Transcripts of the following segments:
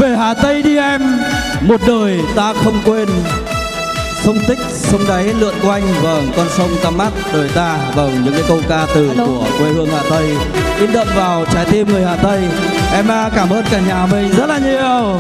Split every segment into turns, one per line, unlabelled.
Về Hà Tây đi em, một đời ta không quên. Sông Tích, sông đáy lượn quanh, vâng, con sông tăm mắt đời ta. Vâng, những cái câu ca từ của quê hương Hà Tây in đậm vào trái tim người Hà Tây. Em cảm ơn cả nhà mình rất là nhiều.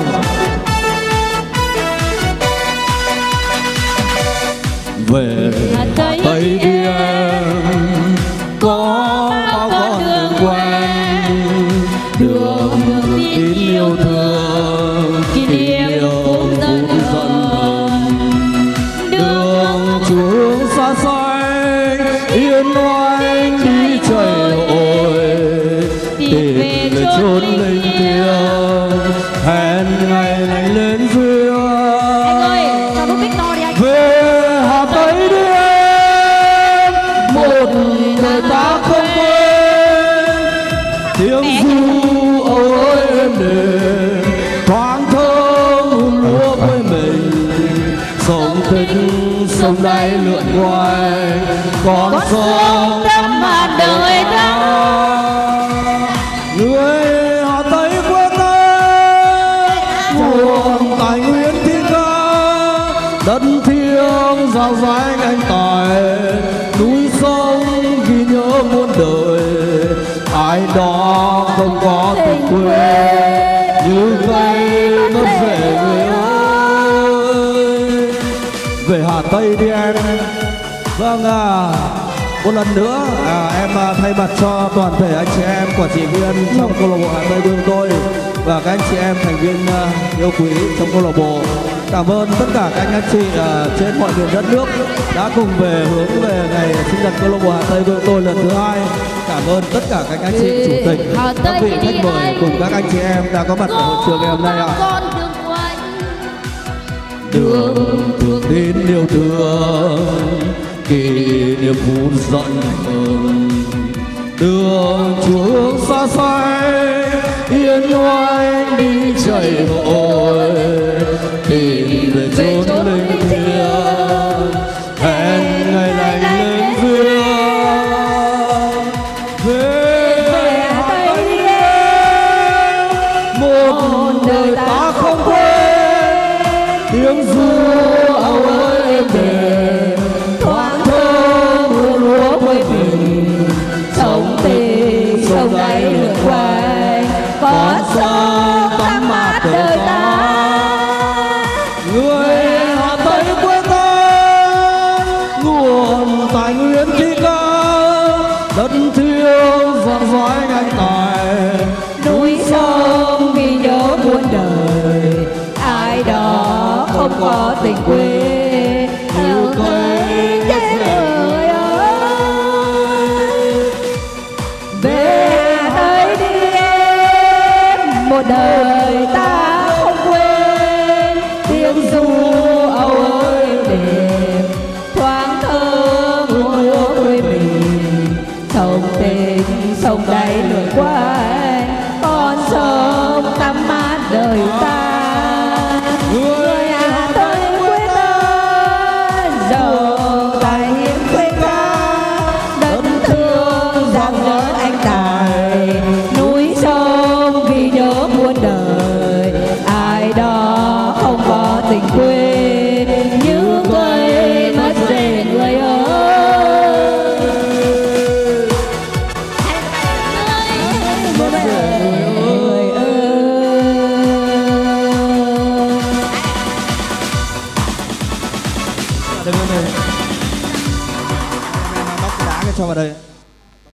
Về Hà Tây đi em, có bao con đường quen, đường tin yêu thương, kỷ niệm phút giận hờn. Đường chuông xa xôi, yên oanh đi trời ơi, tìm về chốn linh thiêng, hẹn ngày lành lên duyên.
Anh ơi, cho nút mic to đi anh.
Về Hà Tây đi em, một đời ta không quên. Tiếng ru âu ơi êm đềm, thoáng thơm lúa quê mình. Sông Tích, sông đáy lượn quanh, con sông tăm mắt đời ta. Người Hà Tây quê ta, nguồn tài nguyên thiên ca, đất thiêng dạo dãi anh tài, núi sông ghi nhớ muôn đời. Ai đó không có tình quê, như cây mất rễ người ơi. Về Hà Tây đi em. Vâng, một lần nữa em thay mặt cho toàn thể anh chị em quản trị viên trong câu lạc bộ Hà Tây quê tôi và các anh chị em thành viên yêu quý trong câu lạc bộ, cảm ơn tất cả các anh chị trên mọi miền đất nước đã cùng về hướng về ngày sinh nhật câu lạc bộ Hà Tây quê tôi lần thứ 2. Cảm ơn tất cả các anh chị chủ tịch, các vị khách mời cùng các anh chị em đã có mặt ở hội trường ngày hôm nay ạ. Đường thương tin yêu thương, kỷ niệm phút giận hờn. Đường chuông xa xôi, yên oanh đi trời ơi, tìm về chốn linh thiêng, hẹn ngày lành lên duyên. Về Hà Tây đi em, một đời ta không quên. Tiếng ru âu ơi êm đềm, thoáng thơm lúa quê mình. Sông Tích, sông đáy lượn quanh, có sông tăm mắt đời ta. Người Hà Tây quê ta, nguồn tài nguyên thiên ca, đất thiêng dòng dõi anh tài, núi sông ghi nhớ muôn đời. Ai đó không có tình quê, yêu cây đất người ơi. Về Hà Tây đi em, một đời ta không quên. Tiếng ru âu ơi đềm, thoáng thơm lúa quê mình. Sông Tích, sông đáy lượn quanh, con sông tăm mát đời ta. Người Hà Tây quê ta, giàu tài hiếm quê ca, đất thương giang dở anh tài, núi sông ghi nhớ muôn đời. Ai đó không có tình quê, như cây mất rễ người ơi. Mất rễ người ơi. Đừng lên đây. Em móc cái đá cho vào đây.